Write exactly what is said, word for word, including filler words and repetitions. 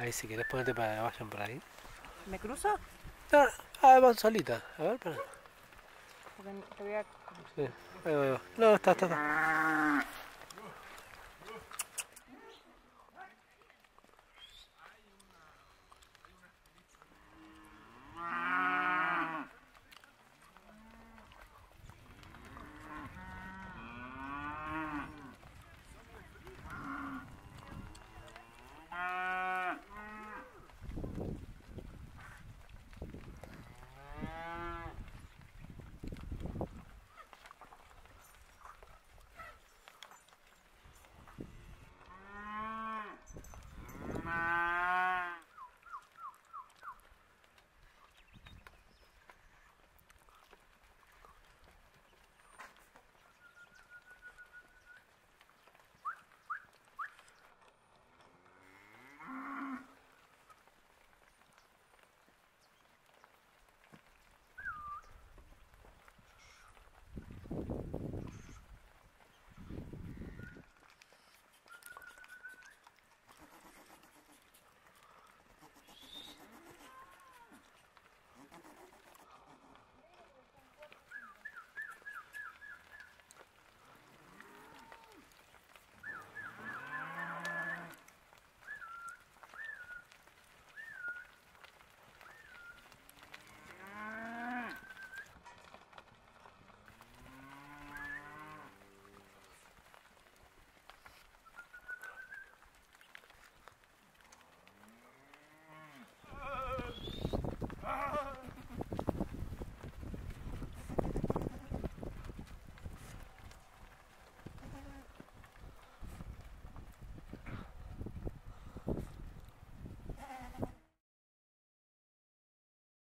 Ahí si querés ponerte para que vayan por ahí. ¿Me cruzo? No, ah, van solita. A ver, para. Porque te voy a... Sí. Ahí va, ahí va. No, está, está, está.